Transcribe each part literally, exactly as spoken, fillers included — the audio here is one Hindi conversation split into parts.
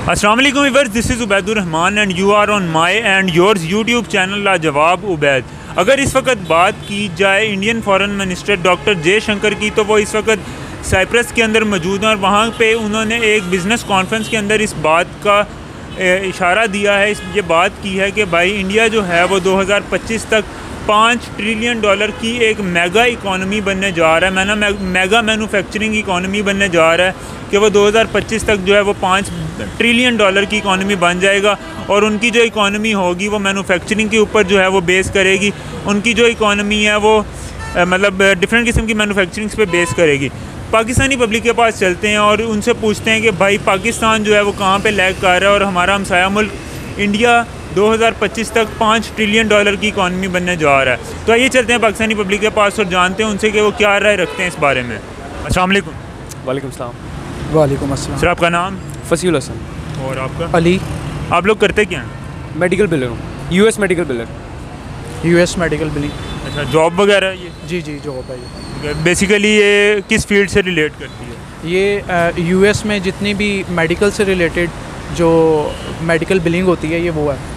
अस्सलाम वालेकुम viewers, this is Ubaidur Rahman and you are on my and yours YouTube channel Lajawab Ubaid. अगर इस वक्त बात की जाए Indian foreign minister doctor Jaishankar की, तो वो इस वक्त साइप्रस के अंदर मौजूद हैं और वहाँ पे उन्होंने एक बिज़नेस कॉन्फ्रेंस के अंदर इस बात का इशारा दिया है, इस ये बात की है कि भाई इंडिया जो है वो दो हज़ार पच्चीस तक पाँच ट्रिलियन डॉलर की एक मेगा इकॉनमी बनने जा रहा है। मैंने मेगा मैन्युफैक्चरिंग इकॉनमी बनने जा रहा है कि वो दो हज़ार पच्चीस तक जो है वो पाँच ट्रिलियन डॉलर की इकॉनमी बन जाएगा और उनकी जो इकॉनमी होगी वो मैन्युफैक्चरिंग के ऊपर जो है वो बेस करेगी। उनकी जो इकॉनमी है वो मतलब डिफरेंट किस्म की मैन्युफैक्चरिंग पे बेस करेगी। पाकिस्तानी पब्लिक के पास चलते हैं और उनसे पूछते हैं कि भाई पाकिस्तान जो है वो कहाँ पे लैग कर रहा है और हमारा हमसाया मुल्क इंडिया दो हज़ार पच्चीस तक पाँच ट्रिलियन डॉलर की इकॉनमी बनने जा रहा है। तो आइए चलते हैं पाकिस्तानी पब्लिक के पास और जानते हैं उनसे कि वो क्या राय रखते हैं इस बारे में। अस्सलाम वालेकुम। वालेकुम सलाम। वालेकुम अस्सलाम। सर आपका नाम? फसील हसन। और आपका? अली। आप लोग करते क्या हैं? मेडिकल बिलर हूँ, US medical biller. US medical billing. अच्छा, जॉब वगैरह ये? जी जी जॉब है ये। बेसिकली ये किस फील्ड से रिलेट करती है? ये यूएस में जितनी भी मेडिकल से रिलेटेड जो मेडिकल बिलिंग होती है ये वो है।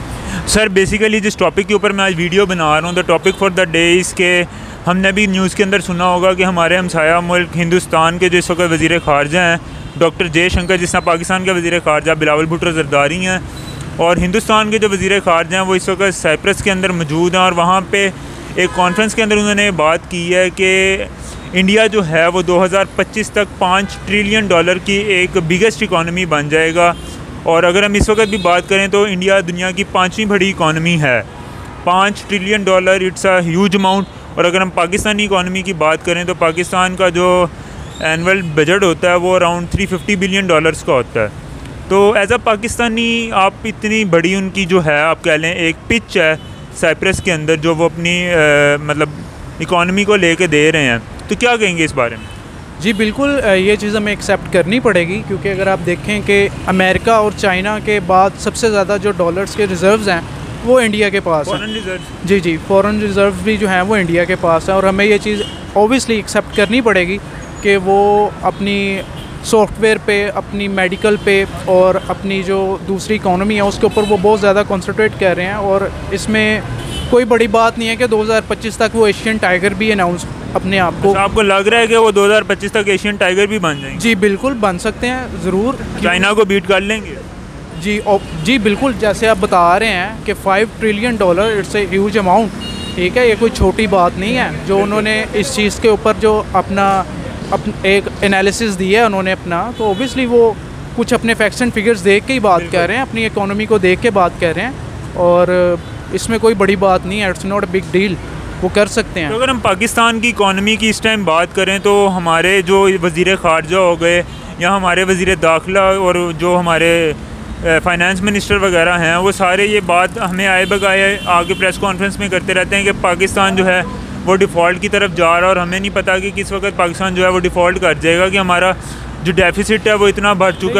सर बेसिकली जिस टॉपिक के ऊपर मैं आज वीडियो बना रहा हूँ, the topic for the day इसके हमने भी न्यूज़ के अंदर सुना होगा कि हमारे हमसाया मुल्क हिंदुस्तान के जो इस वक्त वज़ीर ख़ारजा हैं डॉक्टर जयशंकर, जिस तरह पाकिस्तान के वज़ीर ख़ारजा बिलावल भुट्टो ज़रदारी हैं, और हिंदुस्तान के जो वज़ीर ख़ारजा हैं वो इस वक्त साइप्रस के अंदर मौजूद हैं और वहाँ पर एक कॉन्फ्रेंस के अंदर उन्होंने बात की है कि इंडिया जो है वो दो हज़ार पच्चीस तक पाँच ट्रिलियन डॉलर की एक बिगेस्ट इकॉनमी बन जाएगा। और अगर हम इस वक्त भी बात करें तो इंडिया दुनिया की पाँचवीं बड़ी इकॉनमी है। पाँच trillion dollar it's a huge amount. और अगर हम पाकिस्तानी इकॉनमी की बात करें तो पाकिस्तान का जो एनुअल बजट होता है वो around three fifty billion dollars का होता है। तो एज अ पाकिस्तानी आप इतनी बड़ी उनकी जो है आप कह लें एक पिच है साइप्रस के अंदर जो वो अपनी आ, मतलब इकॉनमी को लेके दे रहे हैं, तो क्या कहेंगे इस बारे में? जी बिल्कुल, ये चीज़ हमें एक्सेप्ट करनी पड़ेगी क्योंकि अगर आप देखें कि अमेरिका और चाइना के बाद सबसे ज़्यादा जो डॉलर्स के रिज़र्व्स हैं वो इंडिया के पास हैं। जी जी फॉरेन रिज़र्व भी जो हैं वो इंडिया के पास हैं और हमें ये चीज़ ऑब्वियसली एक्सेप्ट करनी पड़ेगी कि वो अपनी सॉफ्टवेयर पे, अपनी मेडिकल पे और अपनी जो दूसरी इकॉनमी है उसके ऊपर वो बहुत ज़्यादा कॉन्सनट्रेट कर रहे हैं। और इसमें कोई बड़ी बात नहीं है कि दो हज़ार पच्चीस तक वो एशियन टाइगर भी अनाउंस अपने आप को। अच्छा, आपको लग रहा है कि वो दो हज़ार पच्चीस तक एशियन टाइगर भी बन जाएंगे? जी बिल्कुल बन सकते हैं, ज़रूर। चाइना को बीट कर लेंगे? जी जी बिल्कुल, जैसे आप बता रहे हैं कि five trillion dollar it's a huge amount, ठीक है, ये कोई छोटी बात नहीं है। जो उन्होंने इस चीज़ के ऊपर जो अपना अप एक एनालिसिस दिया है उन्होंने अपना, तो ओबियसली वो कुछ अपने फैक्ट्स एंड फिगर्स देख के ही बात कर रहे हैं, अपनी इकोनॉमी को देख के बात कर रहे हैं और इसमें कोई बड़ी बात नहीं है, it's not a big deal, वो कर सकते हैं। तो अगर हम पाकिस्तान की इकॉनमी की इस टाइम बात करें तो हमारे जो वज़ीर ख़ारजा हो गए या हमारे वज़ीर दाखिला और जो हमारे फाइनेंस मिनिस्टर वगैरह हैं वो सारे ये बात हमें आए बगाए आगे प्रेस कॉन्फ्रेंस में करते रहते हैं कि पाकिस्तान जो है वो डिफ़ॉल्ट की तरफ जा रहा है और हमें नहीं पता कि किस वक्त पाकिस्तान जो है वो डिफ़ॉल्ट कर जाएगा, कि हमारा जो डेफिसिट है वो इतना बढ़ चुका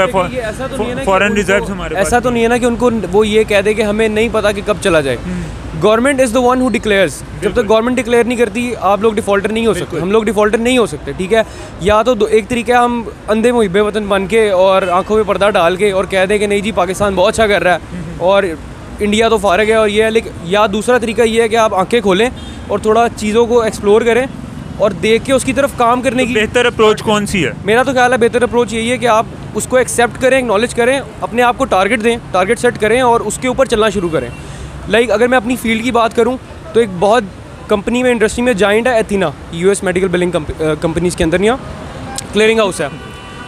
है फॉरेन रिजर्व्स हमारे पास। ऐसा तो नहीं है ना कि उनको वो ये कह दे कि हमें नहीं पता कि कब चला जाए। Government is the one who declares. जब तक गवर्नमेंट डिक्लेयर नहीं करती आप लोग डिफ़ॉल्टर नहीं हो सकते, हम लोग डिफ़ॉल्टर नहीं हो सकते, ठीक है। या तो एक तरीका हम अंधे मुहिब्बे वतन बन के और आंखों में पर्दा डाल के और कह दें कि नहीं जी पाकिस्तान बहुत अच्छा कर रहा है और इंडिया तो फारग है और ये है, लेकिन या दूसरा तरीका ये है कि आप आंखें खोलें और थोड़ा चीज़ों को एक्सप्लोर करें और देख के उसकी तरफ काम करने तो की। बेहतर अप्रोच कौन सी है? मेरा तो ख्याल है बेहतर अप्रोच यही है कि आप उसको एक्सेप्ट करें, एक्नॉलेज करें, अपने आप को टारगेट दें, टारगेट सेट करें और उसके ऊपर चलना शुरू करें। लाइक अगर मैं अपनी फील्ड की बात करूं तो एक बहुत कंपनी में इंडस्ट्री में जाइंट है Athena, US medical billing companies के अंदर यहाँ क्लियरिंग हाउस है।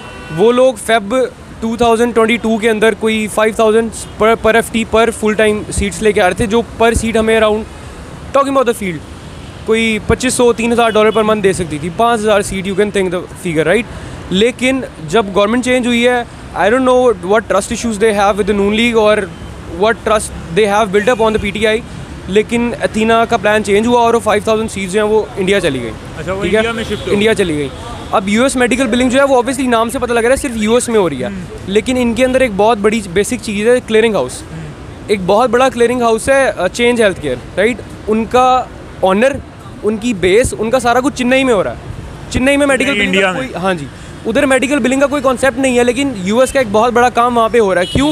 वो लोग Feb two thousand twenty two के अंदर कोई फाइव थाउजेंड पर पर एफ टी पर फुल टाइम सीट्स लेके आ रहे थे, जो पर सीट हमें around talking about the field कोई पच्चीस सौ तीन हज़ार डॉलर पर मंथ दे सकती थी, पाँच हज़ार seat, you can think the figure, right. लेकिन जब गवर्नमेंट चेंज हुई है, I don't know what trust issues they have with the Noon League और what trust they have built up on the PTI, लेकिन एथिना का प्लान चेंज हुआ और वो फाइव थाउजेंड सीट्स जो हैं वो इंडिया चली गई। अच्छा, वो ठीक है, इंडिया में शिफ्ट इंडिया चली गई। अब यूएस मेडिकल बिलिंग जो है वो ऑब्वियसली नाम से पता लग रहा है सिर्फ यूएस में हो रही है, लेकिन इनके अंदर एक बहुत बड़ी बेसिक चीज़ है क्लियरिंग हाउस। एक बहुत बड़ा क्लियरिंग हाउस है चेंज हेल्थ केयर, राइट। उनका ऑनर, उनकी बेस, उनका सारा कुछ चेन्नई में हो रहा है। चेन्नई में मेडिकल इंडिया में? हाँ जी, उधर मेडिकल बिलिंग का कोई कॉन्सेप्ट नहीं है, लेकिन यूएस का एक बहुत बड़ा काम वहाँ पे हो रहा है। क्यों?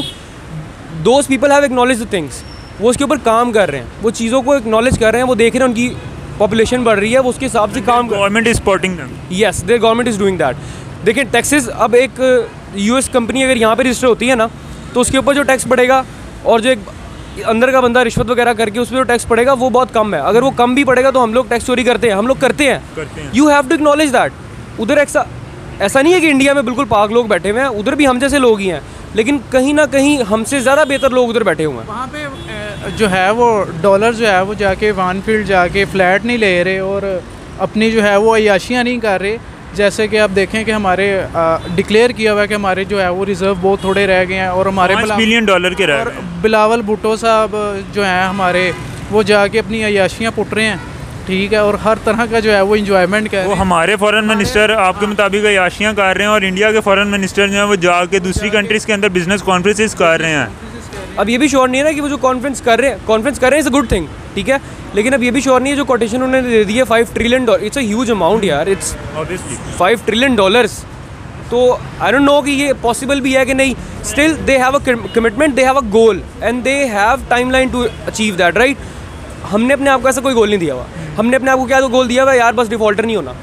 Those people have acknowledge the things, वो उसके ऊपर काम कर रहे हैं, वो चीज़ों को एक्नॉलेज कर रहे हैं, वो देख रहे हैं उनकी पॉपुलेशन बढ़ रही है, वो उसके हिसाब से काम government is supporting them. Yes, there government is doing that. देखिए टैक्सेस, अब एक यूएस कंपनी अगर यहाँ पे रजिस्टर होती है ना, तो उसके ऊपर जो टैक्स पड़ेगा और जो एक अंदर का बंदा रिश्वत वगैरह करके उस पर जो टैक्स पड़ेगा वो बहुत कम है। अगर वो कम भी पड़ेगा तो हम लोग टैक्स चोरी करते हैं, हम लोग करते हैं। You have to acknowledge that. उधर ऐसा ऐसा नहीं है कि इंडिया में बिल्कुल पाक लोग बैठे हुए हैं, उधर भी हम जैसे लोग ही हैं, लेकिन कहीं ना कहीं हमसे ज़्यादा बेहतर लोग उधर बैठे हुए हैं। वहाँ पे जो है वो डॉलर जो है वो जाके वन फील्ड जाके फ्लैट नहीं ले रहे और अपनी जो है वो अय्याशियाँ नहीं कर रहे। जैसे कि आप देखें कि हमारे डिक्लेयर किया हुआ है कि हमारे जो है वो रिज़र्व बहुत थोड़े रह गए हैं और हमारे बिलियन डॉलर के रह और बिलावल भुट्टो साहब जो हैं हमारे, वो जाके अपनी अय्याशियाँ पुट रहे हैं, ठीक है, और हर तरह का जो है वो इंजॉयमेंट कर रहे हैं। वो हमारे फॉरेन मिनिस्टर आपके मुताबिक अय्याशियाँ कर रहे हैं और इंडिया के फॉरेन मिनिस्टर जो है वो जाके दूसरी कंट्रीज़ के अंदर बिजनेस कॉन्फ्रेंसेस कर रहे हैं। अब ये भी श्योर नहीं है ना कि वो जो कॉन्फ्रेंस कर रहे हैं कॉन्फ्रेंस कर रहे हैं इज़ अ गुड थिंग, ठीक है, लेकिन अब ये भी श्योर नहीं है जो कोटेशन उन्होंने दे दी है five trillion dollar, it's a huge amount यार, it's obviously five trillion dollars. तो आई डोंट नो कि ये पॉसिबल भी है कि नहीं। Still they have a commitment, they have a goal and they have timeline to achieve that, right. हमने अपने आप को ऐसा कोई गोल नहीं दिया हुआ, हमने अपने आप को क्या तो गोल दिया हुआ यार, बस डिफॉल्टर नहीं होना,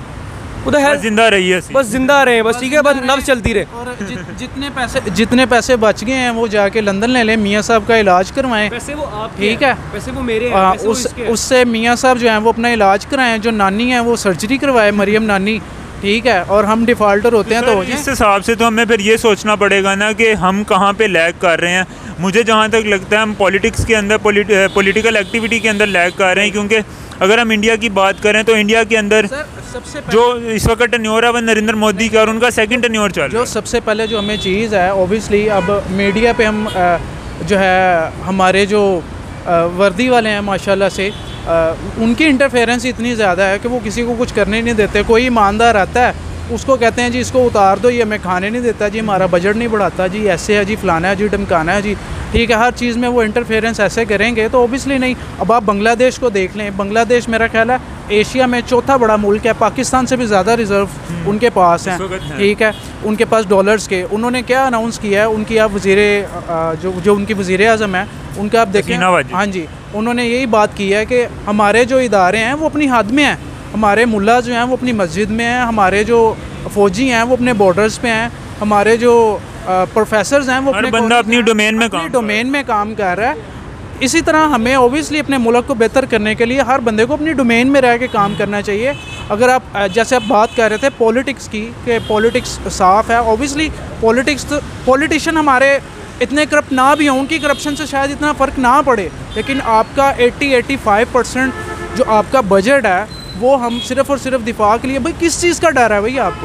उधर है जिंदा रही है, बस जिंदा रहे बस, ठीक है, बस नब्ज चलती रहे। और जि, जितने पैसे जितने पैसे बच गए हैं वो जाके लंदन ले लें, मियाँ साहब का इलाज करवाएं, पैसे वो आप ठीक है, पैसे वो मेरे हैं, आ, पैसे वो उस इसके हैं। उससे मियाँ साहब जो हैं वो अपना इलाज कराएं, जो नानी है वो सर्जरी करवाए, मरियम नानी, ठीक है, और हम डिफ़ॉल्टर होते हैं तो हो जाए। इस हिसाब से तो हमें फिर ये सोचना पड़ेगा ना कि हम कहाँ पे लैग कर रहे हैं। मुझे जहाँ तक लगता है हम पॉलिटिक्स के अंदर पॉलिटिकल एक्टिविटी के अंदर लैग कर रहे हैं, क्योंकि अगर हम इंडिया की बात करें तो इंडिया के अंदर सबसे जो इस वक्त टन्योर है वो नरेंद्र मोदी का और उनका सेकंड टन्योर चल रहा है। जो सबसे पहले जो हमें चीज़ है ओबियसली, अब मीडिया पे हम जो है हमारे जो वर्दी वाले हैं माशाल्लाह से, उनकी इंटरफेरेंस इतनी ज़्यादा है कि वो किसी को कुछ करने नहीं देते। कोई ईमानदार आता है उसको कहते हैं जी इसको उतार दो, ये हमें खाने नहीं देता जी, हमारा बजट नहीं बढ़ाता जी, ऐसे है जी, फलाना है जी, धमकाना है जी, ठीक है, हर चीज़ में वो इंटरफेरेंस ऐसे करेंगे तो ओबियसली नहीं। अब आप बांग्लादेश को देख लें, बांग्लादेश मेरा ख्याल है एशिया में चौथा बड़ा मुल्क है, पाकिस्तान से भी ज़्यादा रिज़र्व उनके पास हैं, ठीक है, उनके पास डॉलर्स के। उन्होंने क्या अनाउंस किया है, उनकी आप वज़ीर जो जो उनकी वज़ीर आज़म है उनका आप देखें, हाँ जी, उन्होंने यही बात की है कि हमारे जो इदारे हैं वो अपनी हद में हैं, हमारे मुल्ला जो हैं वो अपनी मस्जिद में हैं, हमारे जो फ़ौजी हैं वो अपने बॉर्डर्स पे हैं, हमारे जो प्रोफेसर्स हैं वो अपने बंदा अपनी डोमेन में काम डोमेन में काम कर रहा है। इसी तरह हमें ओबियसली अपने मुल्क को बेहतर करने के लिए हर बंदे को अपनी डोमेन में रह के काम करना चाहिए। अगर आप जैसे आप बात कर रहे थे पॉलिटिक्स की कि पॉलिटिक्स साफ़ है, ओबियसली पॉलिटिक्स पॉलिटिशियन हमारे इतने करप्ट ना भी हों, उनकी करप्शन से शायद इतना फ़र्क ना पड़े, लेकिन आपका अस्सी पचासी परसेंट जो आपका बजट है वो हम सिर्फ़ और सिर्फ दिफा के लिए, भाई किस चीज़ का डर है भैया आपको,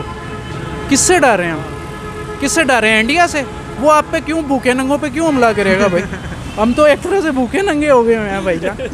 किससे डर रहे हैं हम, किससे डर रहे हैं? इंडिया से। वो आप पे क्यों भूखे नंगों पे क्यों हमला करेगा भाई? हम तो एक तरह से भूखे नंगे हो गए हैं भाई जान।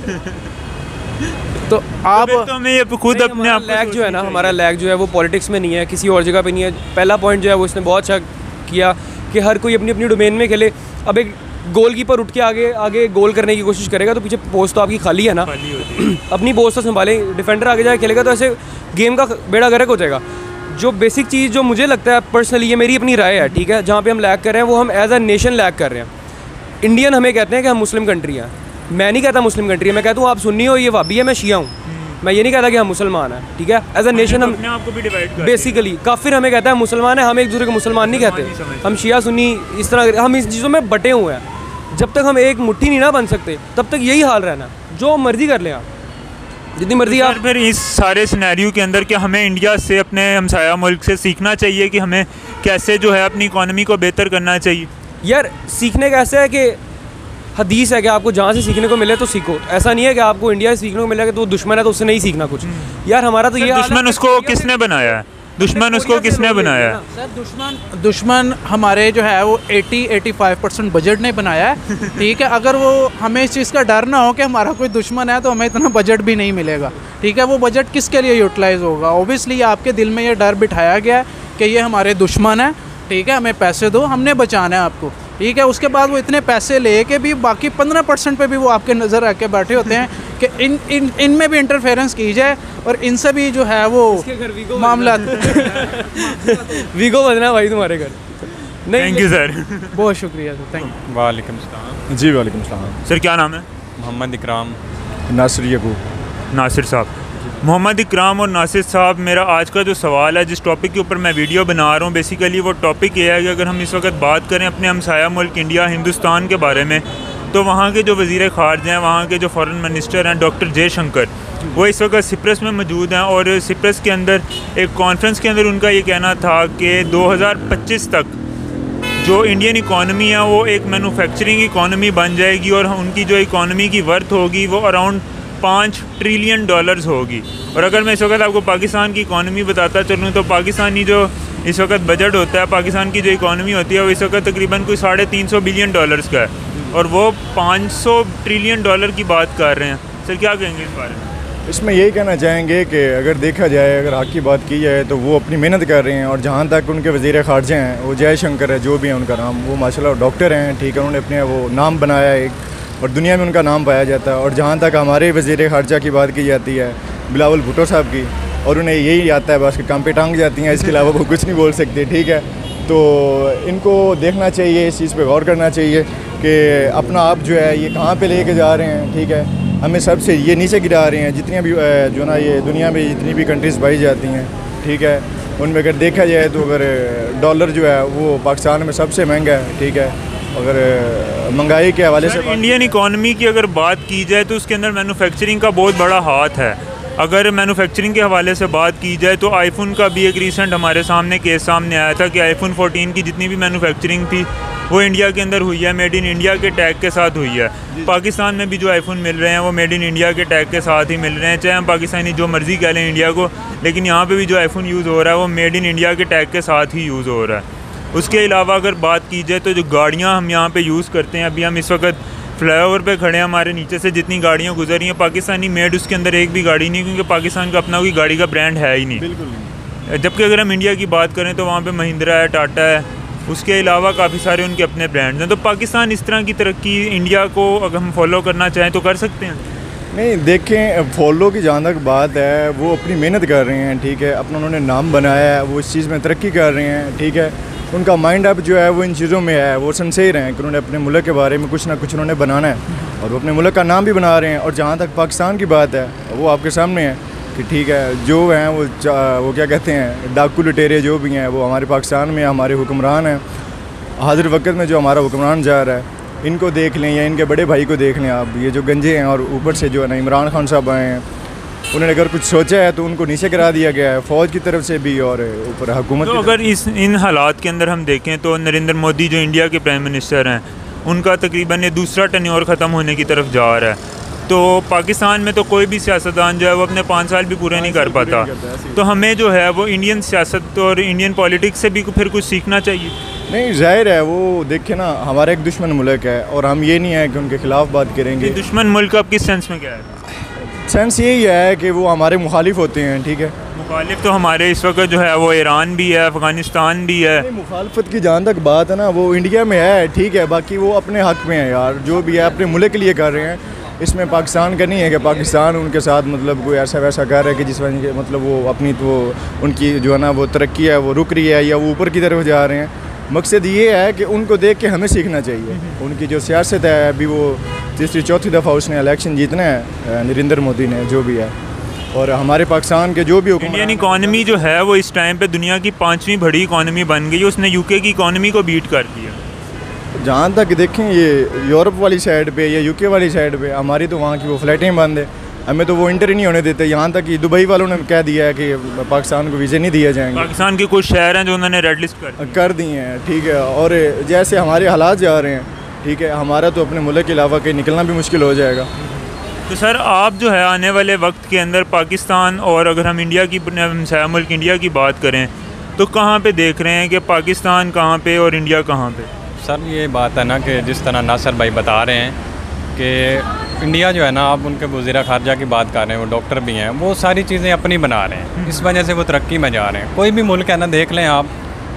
तो आप तो हमें ये खुद अपने आप लैग जो है ना, हमारा लैग जो है वो पॉलिटिक्स में नहीं है, किसी और जगह पे नहीं है। पहला पॉइंट जो है वो इसने बहुत अच्छा किया कि हर कोई अपनी अपनी डोमेन में खेले। अब एक गोलकीपर उठ के आगे आगे गोल करने की कोशिश करेगा तो पीछे पोस्ट तो आपकी खाली है ना, अपनी पोस्ट तो संभाले, डिफेंडर आगे जाके खेलेगा तो ऐसे गेम का बेड़ा गर्क हो जाएगा। जो बेसिक चीज़ जो मुझे लगता है पर्सनली, ये मेरी अपनी राय है, ठीक है, जहाँ पे हम लैग कर रहे हैं वो हम एज अ नेशन लैग कर रहे हैं। इंडियन हमें कहते हैं कि हम मुस्लिम कंट्री हैं, मैं नहीं कहता मुस्लिम कंट्री है, मैं कहता हूँ आप सुन्नी हो, ये वाबी है, मैं शिया हूँ, मैं ये नहीं कहता कि हम मुसलमान हैं, ठीक है। एज अ नेशन हम आपको भी डिवाइड कर बेसिकली काफिर हमें कहता है मुसलमान है, हम एक दूसरे को मुसलमान नहीं कहते, हम शिया सुन्नी इस तरह हम इस चीज़ों में बटे हुए हैं। जब तक हम एक मुट्ठी नहीं ना बन सकते तब तक यही हाल रहना, जो मर्जी कर लें आप, जितनी मर्जी तो आप। फिर इस सारे सिनेरियो के अंदर क्या हमें इंडिया से, अपने हमसाया मुल्क से सीखना चाहिए कि हमें कैसे जो है अपनी इकॉनमी को बेहतर करना चाहिए? यार सीखने का ऐसा है कि हदीस है कि आपको जहाँ से सीखने को मिले तो सीखो, ऐसा नहीं है कि आपको इंडिया से सीखने को मिलेगा तो दुश्मन है तो उससे नहीं सीखना कुछ। यार हमारा तो ये दुश्मन उसको किसने बनाया है? दुश्मन उसको किसने बनाया है? सर दुश्मन दुश्मन हमारे जो है वो अस्सी पचासी परसेंट बजट ने बनाया है, ठीक है। अगर वो हमें इस चीज़ का डर ना हो कि हमारा कोई दुश्मन है तो हमें इतना बजट भी नहीं मिलेगा, ठीक है। वो बजट किसके लिए यूटिलाइज़ होगा? ओबियसली आपके दिल में ये डर बिठाया गया है कि ये हमारे दुश्मन है, ठीक है, हमें पैसे दो, हमने बचाना है आपको, ठीक है। उसके बाद वो इतने पैसे ले के भी बाकी पंद्रह परसेंट पे भी वो आपके नज़र रख के बैठे होते हैं कि इन इन इनमें भी इंटरफेरेंस की जाए और इनसे भी जो है वो मामला वीगो बजना भाई तुम्हारे घर। नहीं, थैंक यू सर। बहुत शुक्रिया सर, थैंक यू। वालेकुम सलाम। जी वालेकुम सलाम। सर क्या नाम है? मोहम्मद इकराम। नासिर यकूब। नासिर साहब। मोहम्मद इकराम और नासिर साहब, मेरा आज का जो सवाल है, जिस टॉपिक के ऊपर मैं वीडियो बना रहा हूँ, बेसिकली वो टॉपिक ये है कि अगर हम इस वक्त बात करें अपने हमसाया मुल्क इंडिया हिंदुस्तान के बारे में, तो वहाँ के जो वज़ीर ख़ारजा हैं, वहाँ के जो फ़ॉरेन मिनिस्टर हैं डॉक्टर जयशंकर, वो इस वक्त सिप्रस में मौजूद हैं और सिप्रस के अंदर एक कॉन्फ्रेंस के अंदर उनका ये कहना था कि दो हज़ार पच्चीस तक जो इंडियन इकॉनमी है वो एक मैन्युफैक्चरिंग इकॉनमी बन जाएगी और उनकी जो इकॉनमी की वर्थ होगी वो अराउंड पाँच ट्रिलियन डॉलर्स होगी। और अगर मैं इस वक्त आपको पाकिस्तान की इकॉनमी बताता चलूँ तो पाकिस्तानी जो इस वक्त बजट होता है, पाकिस्तान की जो इकॉनमी होती है वो इस वक्त तकरीबन कोई साढ़े तीन सौ बिलियन डॉलर्स का है और वो पाँच सौ ट्रिलियन डॉलर की बात कर रहे हैं। सर क्या कहेंगे इस बारे में? इसमें यही कहना चाहेंगे कि अगर देखा जाए, अगर हक़ की बात की जाए तो वो अपनी मेहनत कर रहे हैं और जहाँ तक उनके वज़ीर ख़ारजा हैं वो जयशंकर है, जो भी है उनका नाम, वो माशाल्लाह डॉक्टर हैं, ठीक है। उन्होंने अपने वो नाम बनाया एक और दुनिया में उनका नाम पाया जाता है। और जहाँ तक हमारे वज़ीर ख़ारजा की बात की जाती है बिलावल भुट्टो साहब की, और उन्हें यही आता है बस कि काम पे टांग जाती हैं, इसके अलावा वो कुछ नहीं बोल सकते, ठीक है। तो इनको देखना चाहिए, इस चीज़ पे गौर करना चाहिए कि अपना आप जो है ये कहाँ पे लेके जा रहे हैं, ठीक है। हमें सबसे ये नीचे गिरा रहे हैं, जितनी भी जो ना ये दुनिया में जितनी भी कंट्रीज़ पाई जाती हैं, ठीक है, उनमें अगर देखा जाए तो अगर डॉलर जो है वो पाकिस्तान में सबसे महंगा है, ठीक है। अगर महंगाई के हवाले से इंडियन इकॉनमी की अगर बात की जाए तो उसके अंदर मैन्युफैक्चरिंग का बहुत बड़ा हाथ है। अगर मैन्युफैक्चरिंग के हवाले से बात की जाए तो आईफोन का भी एक रीसेंट हमारे सामने केस सामने आया था कि आईफोन फोर्टीन की जितनी भी मैन्युफैक्चरिंग थी वो इंडिया के अंदर हुई है, मेड इन इंडिया के टैग के साथ हुई है। पाकिस्तान में भी जो आईफोन मिल रहे हैं वो मेड इन इंडिया के टैग के साथ ही मिल रहे हैं, चाहे हम पाकिस्तानी जो मर्ज़ी कह लें इंडिया को, लेकिन यहाँ पे भी जो आईफोन यूज़ हो रहा है वो मेड इन इंडिया के टैग के साथ ही यूज़ हो रहा है। उसके अलावा अगर बात की जाए तो जो गाड़ियाँ हम यहाँ पे यूज़ करते हैं, अभी हम इस वक्त फ्लाईओवर पे खड़े हैं, हमारे नीचे से जितनी गाड़ियाँ गुजर रही हैं पाकिस्तानी मेड उसके अंदर एक भी गाड़ी नहीं, क्योंकि पाकिस्तान का अपना कोई गाड़ी का ब्रांड है ही नहीं। बिल्कुल नहीं। जबकि अगर हम इंडिया की बात करें तो वहाँ पे महिंद्रा है, टाटा है, उसके अलावा काफ़ी सारे उनके अपने ब्रांड्स हैं। तो पाकिस्तान इस तरह की तरक्की इंडिया को अगर हम फॉलो करना चाहें तो कर सकते हैं? नहीं, देखें, फॉलो की जहाँ तक बात है वो अपनी मेहनत कर रहे हैं, ठीक है। अपना उन्होंने नाम बनाया है, वो इस चीज़ में तरक्की कर रहे हैं, ठीक है। उनका माइंड अप जो है वो इन चीज़ों में है, वो सिंसियर हैं कि उन्होंने अपने मुल्क के बारे में कुछ ना कुछ उन्होंने बनाना है और वो अपने मुल्क का नाम भी बना रहे हैं। और जहाँ तक पाकिस्तान की बात है वो आपके सामने है कि ठीक है, जो हैं वो वो क्या कहते हैं, डाकू लुटेरे जो भी हैं वो हमारे पाकिस्तान में हमारे हुक्मरान हैं। हाजिर वक्त में जो हमारा हुक्मरान जा रहा है, इनको देख लें या इनके बड़े भाई को देख लें आप, ये जो गंजे हैं, और ऊपर से जो है ना इमरान खान साहब आए हैं, उन्होंने अगर कुछ सोचा है तो उनको नीचे करा दिया गया है फ़ौज की तरफ से भी और ऊपर हुकूमत। तो अगर इस इन हालात के अंदर हम देखें तो नरेंद्र मोदी जो इंडिया के प्राइम मिनिस्टर हैं, उनका तकरीबन ये दूसरा टर्न्योर ख़त्म होने की तरफ जा रहा है। तो पाकिस्तान में तो कोई भी सियासतदान जो है वो अपने पाँच साल भी पूरे नहीं कर पाता। तो हमें जो है वो इंडियन सियासत और इंडियन पॉलिटिक्स से भी फिर कुछ सीखना चाहिए। नहीं, जाहिर है, वो देखे ना, हमारा एक दुश्मन मुल्क है और हम ये नहीं है कि उनके ख़िलाफ़ बात करेंगे। दुश्मन मुल्क आप किस सेंस में क्या है? सेंस यही है कि वो हमारे मुखालिफ होते हैं, ठीक है। मुखालिफ तो हमारे इस वक्त जो है वो ईरान भी है, अफ़गानिस्तान भी है। मुखालफत की जहाँ तक बात है ना, वो इंडिया में है, ठीक है। बाकी वो अपने हक़ में है यार, जो भी है अपने मुल्क के लिए कर रहे हैं। इसमें पाकिस्तान का नहीं है कि पाकिस्तान उनके साथ मतलब कोई ऐसा वैसा कर रहा है कि जिस वजह से मतलब वो अपनी तो उनकी जो है ना वो तरक्की है वो रुक रही है या वो ऊपर की तरफ जा रहे हैं। मकसद ये है कि उनको देख के हमें सीखना चाहिए। उनकी जो सियासत है, अभी वो तीसरी चौथी दफ़ा उसने इलेक्शन जीतना है, नरेंद्र मोदी ने, जो भी है, और हमारे पाकिस्तान के जो भी इंडियन इकॉनमी जो है वो इस टाइम पे दुनिया की पाँचवीं बड़ी इकॉनमी बन गई। उसने यूके की इकॉनमी को बीट कर दिया। जहाँ तक देखें ये यूरोप वाली साइड पे या यूके वाली साइड पे, हमारी तो वहाँ की वो फ्लाइटें बंद है, हमें तो वो इंटर ही नहीं होने देते। यहाँ तक कि दुबई वालों ने कह दिया है कि पाकिस्तान को वीज़े नहीं दिए जाएंगे। पाकिस्तान के कुछ शहर हैं जो उन्होंने रेड लिस्ट कर कर दिए हैं, ठीक है। और जैसे हमारे हालात जा रहे हैं, ठीक है, हमारा तो अपने मुल्क के अलावा कहीं निकलना भी मुश्किल हो जाएगा। तो सर आप जो है आने वाले वक्त के अंदर पाकिस्तान और अगर हम इंडिया की हमसाया मुल्क इंडिया की बात करें तो कहाँ पे देख रहे हैं कि पाकिस्तान कहाँ पे और इंडिया कहाँ पे? सर ये बात है ना कि जिस तरह नासिर भाई बता रहे हैं कि इंडिया जो है ना, आप उनके वज़ीर ख़ारजा की बात कर रहे हैं, वो डॉक्टर भी हैं, वो सारी चीज़ें अपनी बना रहे हैं, इस वजह से वो तरक्की में जा रहे हैं। कोई भी मुल्क है ना, देख लें आप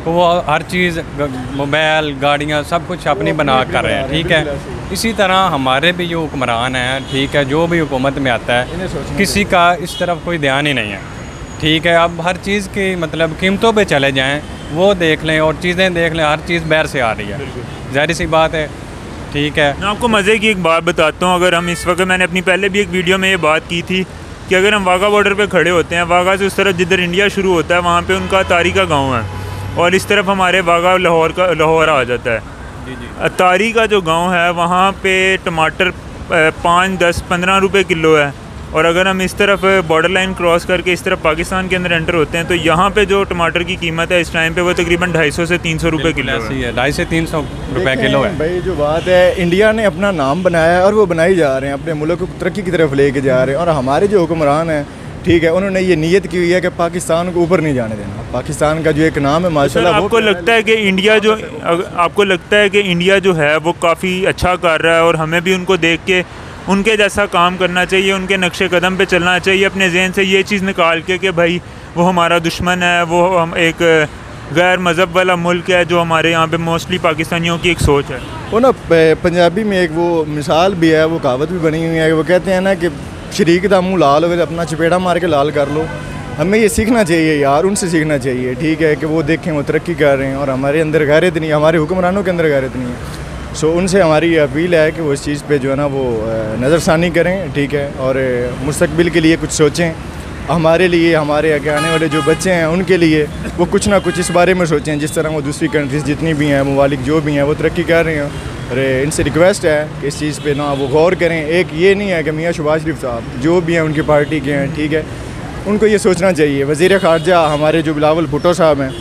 वो हर चीज़ मोबाइल गाड़ियाँ सब कुछ अपनी बना कर रहे हैं, ठीक है। इसी तरह हमारे भी जो हुक्मरान हैं, ठीक है, जो भी हुकूमत में आता है किसी का इस तरफ कोई ध्यान ही नहीं है, ठीक है। अब हर चीज़ की मतलब कीमतों पे चले जाएं, वो देख लें और चीज़ें देख लें, हर चीज़ बाहर से आ रही है, ज़ाहिर सी बात है, ठीक है। मैं आपको मज़े की एक बात बताता हूँ। अगर हम इस वक्त, मैंने अपनी पहले भी एक वीडियो में ये बात की थी कि अगर हम वाघा बॉर्डर पे खड़े होते हैं, वाघा से उस तरफ जिधर इंडिया शुरू होता है वहाँ पे उनका तारी का गाँव है और इस तरफ हमारे वाघा लाहौर का लाहौर आ जाता है। जी जी। तारी का जो गांव है वहाँ पे टमाटर पाँच दस पंद्रह रुपए किलो है और अगर हम इस तरफ बॉर्डर लाइन क्रॉस करके इस तरफ पाकिस्तान के अंदर एंटर होते हैं तो यहाँ पे जो टमाटर की कीमत है इस टाइम पे वो तकरीबन ढाई सौ से तीन सौ रुपये किलो है। ढाई से तीन सौ रुपये किलो है। भाई जो बात है, इंडिया ने अपना नाम बनाया है और वो बनाई जा रहे हैं, अपने मुल्क को तरक्की की तरफ लेके जा रहे हैं। और हमारे जो हुक्मरान हैं, ठीक है, उन्होंने ये नीयत की हुई है कि पाकिस्तान को ऊपर नहीं जाने देना। पाकिस्तान का जो एक नाम है माशाल्लाह, आपको लगता है कि इंडिया जो आपको लगता है कि इंडिया जो है वो काफ़ी अच्छा कर रहा है और हमें भी उनको देख के उनके जैसा काम करना चाहिए, उनके नक्शे कदम पे चलना चाहिए, अपने जहन से ये चीज़ निकाल के कि भाई वो हमारा दुश्मन है, वो हम एक गैर मज़हब वाला मुल्क है, जो हमारे यहाँ पे मोस्टली पाकिस्तानियों की एक सोच है। वो ना पंजाबी में एक वो मिसाल भी है, वो कहावत भी बनी हुई है, वो कहते हैं ना कि शरीक दा मुँह लाल हो, अपना चपेड़ा मार के लाल कर लो। हमें ये सीखना चाहिए यार, उनसे सीखना चाहिए, ठीक है, कि वो देखें वो तरक्की कर रहे हैं और हमारे अंदर गैरत नहीं, हमारे हुक्मरानों के अंदर गैरत नहीं है। सो उनसे हमारी ये अपील है कि वो इस चीज़ पे जो है ना वो नज़रसानी करें, ठीक है, और मुस्तकबिल के लिए कुछ सोचें। हमारे लिए, हमारे आगे आने वाले जो बच्चे हैं उनके लिए वो कुछ ना कुछ इस बारे में सोचें, जिस तरह वो दूसरी कंट्रीज़ जितनी भी हैं, ममालिक जो भी हैं, वो तरक्की कर रहे हैं। और इनसे रिक्वेस्ट है कि इस चीज़ पे ना वो गौर करें। एक ये नहीं है कि मियाँ शहबाज शरीफ साहब जो भी हैं उनकी पार्टी के हैं, ठीक है, उनको ये सोचना चाहिए। वज़ीर ख़ारजा हमारे जो बिलावल भुट्टो साहब हैं,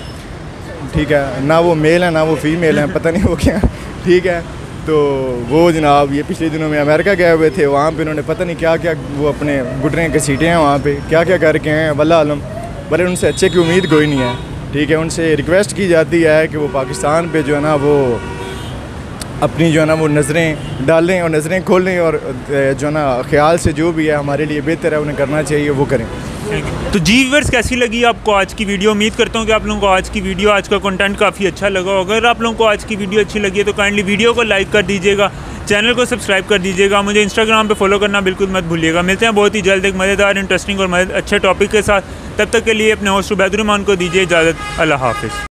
ठीक है, ना वो मेल हैं ना वो फीमेल हैं, पता नहीं वो क्या, ठीक है। तो वो जनाब ये पिछले दिनों में अमेरिका गए हुए थे, वहाँ पे उन्होंने पता नहीं क्या क्या वो अपने घुटने के सीटें हैं वहाँ पे क्या क्या करके हैं, वल्लाह आलम। भले उनसे अच्छे की उम्मीद कोई नहीं है, ठीक है। उनसे रिक्वेस्ट की जाती है कि वो पाकिस्तान पे जो है ना वो अपनी जो है ना वो नज़रें डालें और नज़रें खोलें और जो है ना ख्याल से जो भी है हमारे लिए बेहतर है उन्हें करना चाहिए वो करें। तो जी व्यूअर्स, कैसी लगी आपको आज की वीडियो? उम्मीद करता हूँ कि आप लोगों को आज की वीडियो, आज का कंटेंट काफ़ी अच्छा लगा। अगर आप लोगों को आज की वीडियो अच्छी लगी है तो काइंडली वीडियो को लाइक कर दीजिएगा, चैनल को सब्सक्राइब कर दीजिएगा, मुझे इंस्टाग्राम पे फॉलो करना बिल्कुल मत भूलिएगा। मिलते हैं बहुत ही जल्द एक मज़ेदार, इंटरेस्टिंग और अच्छे टॉपिक के साथ। तब तक के लिए अपने होस्ट उबैदुर रहमान को दीजिए इजाज़त। अल्लाह हाफ़िज़।